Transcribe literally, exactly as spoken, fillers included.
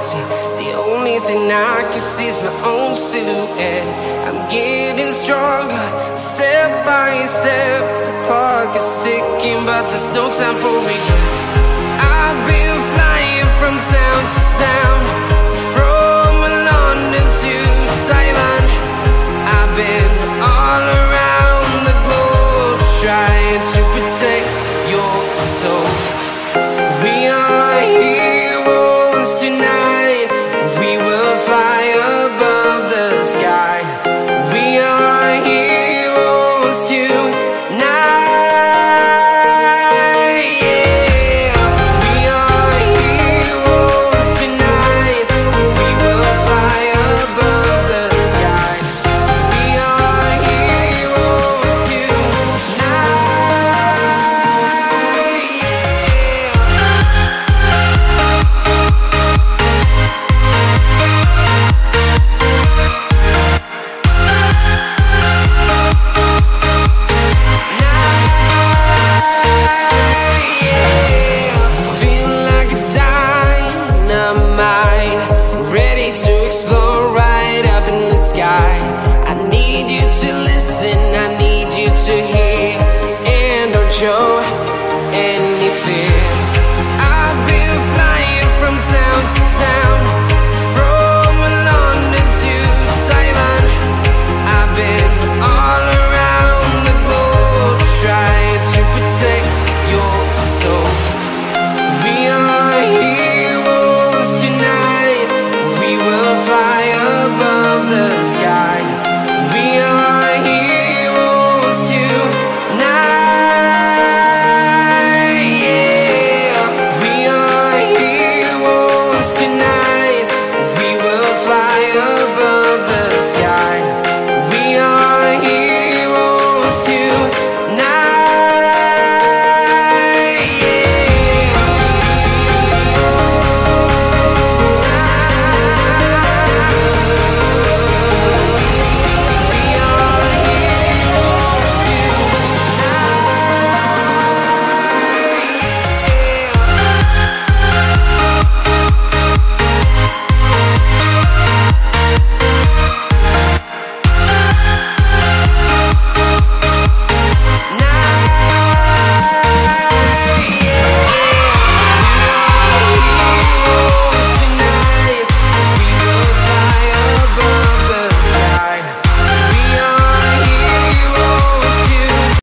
see. The only thing I can see is my own silhouette. I'm getting stronger, step by step. The clock is ticking, but there's no time for regrets. I've been flying from town to town, from London to Taiwan. I've been all around the globe, trying to protect your soul. We are heroes tonight. We will fly above the sky. We are heroes tonight. Yeah. We are heroes tonight. We will fly above the sky. We are heroes tonight. Yeah. Feel like a dynamite, ready to explode right up in the sky. I need you to listen, I need you to hear, and don't show. And